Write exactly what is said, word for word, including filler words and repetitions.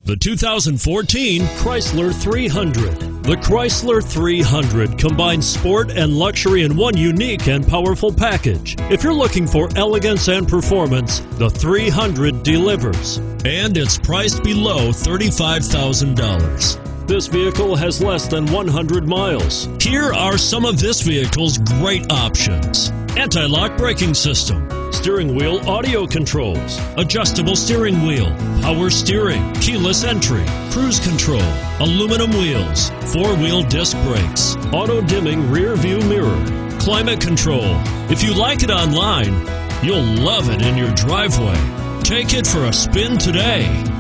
The two thousand fourteen Chrysler three hundred. The Chrysler three hundred combines sport and luxury in one unique and powerful package. If you're looking for elegance and performance, the three hundred delivers. And it's priced below thirty-five thousand dollars. This vehicle has less than one hundred miles. Here are some of this vehicle's great options: anti-lock braking system, steering wheel audio controls, adjustable steering wheel, power steering, keyless entry, cruise control, aluminum wheels, four-wheel disc brakes, auto-dimming rear view mirror, climate control. If you like it online, you'll love it in your driveway. Take it for a spin today.